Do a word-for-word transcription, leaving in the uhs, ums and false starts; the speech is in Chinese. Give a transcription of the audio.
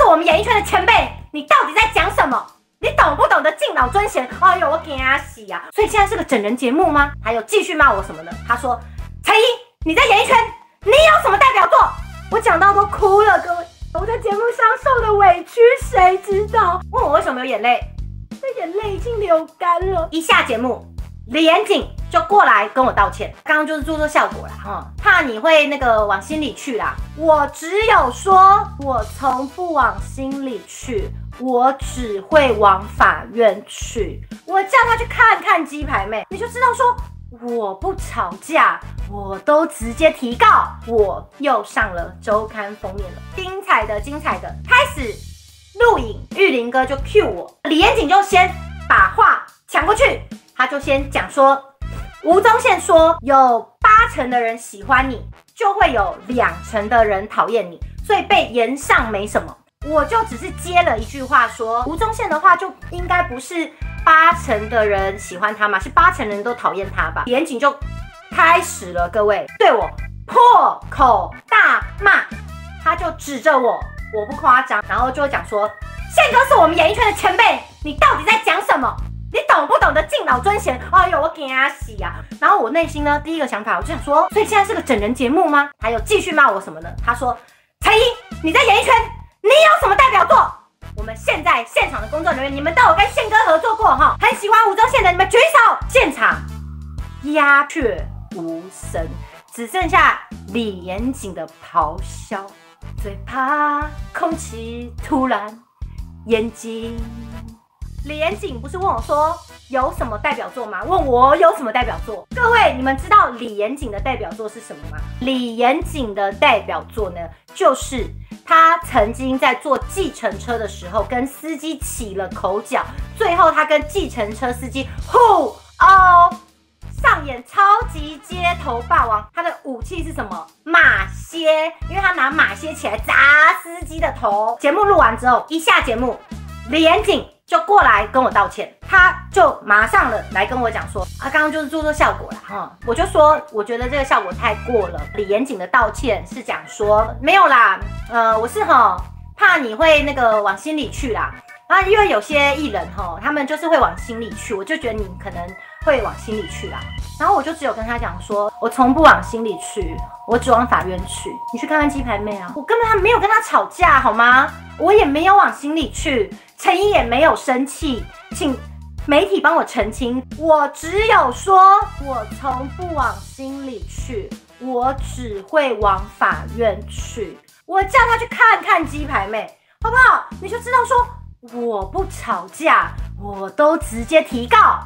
是我们演艺圈的前辈，你到底在讲什么？你懂不懂得敬老尊贤？哎呦，我给他洗呀！所以现在是个整人节目吗？还有继续骂我什么的？他说：“陈英，你在演艺圈，你有什么代表作？”我讲到都哭了，各位，我在节目上受的委屈谁知道？问我为什么有眼泪？这眼泪已经流干了。一下节目，李延景就过来跟我道歉，刚刚就是做做效果啦，哈、嗯，怕你会那个往心里去啦。我只有说，我从不往心里去。我只会往法院去，我叫他去看看鸡排妹，你就知道说我不吵架，我都直接提告，我又上了周刊封面了，精彩的精彩的，开始录影，玉林哥就 cue 我，李延景就先把话抢过去，他就先讲说，吴宗宪说有八成的人喜欢你，就会有两成的人讨厌你，所以被延上没什么。我就只是接了一句话说，吴宗宪的话就应该不是八成的人喜欢他嘛，是八成人都讨厌他吧？严谨就开始了，各位对我破口大骂，他就指着我，我不夸张，然后就讲说，宪哥是我们演艺圈的前辈，你到底在讲什么？你懂不懂得敬老尊贤？哎呦，我给他洗呀！然后我内心呢，第一个想法我就想说，所以现在是个整人节目吗？还有继续骂我什么呢？他说，陈英，你在演艺圈。你有什么代表作？我们现在现场的工作人员，你们都有跟宪哥合作过哈，很喜欢吴宗宪的，你们举手。现场鸦雀无声，只剩下李延景的咆哮，最怕空气突然眼睛。李延景不是问我说有什么代表作吗？问我有什么代表作？各位，你们知道李延景的代表作是什么吗？李延景的代表作呢，就是他曾经在坐计程车的时候跟司机起了口角，最后他跟计程车司机互殴，上演超级街头霸王。他的武器是什么？马歇，因为他拿马歇起来砸司机的头。节目录完之后，一下节目，李延景就过来跟我道歉，他就马上了来跟我讲说，啊，刚刚就是做做效果啦，哈、嗯，我就说我觉得这个效果太过了。李延景的道歉是讲说没有啦，呃，我是哈怕你会那个往心里去啦，然后因为有些艺人哈，他们就是会往心里去，我就觉得你可能会往心里去啦，然后我就只有跟他讲说，我从不往心里去，我只往法院去，你去看看鸡排妹啊，我根本还没有跟他吵架好吗？我也没有往心里去。陈英也没有生气，请媒体帮我澄清。我只有说，我从不往心里去，我只会往法院去。我叫他去看看鸡排妹，好不好？你就知道说，我不吵架，我都直接提告，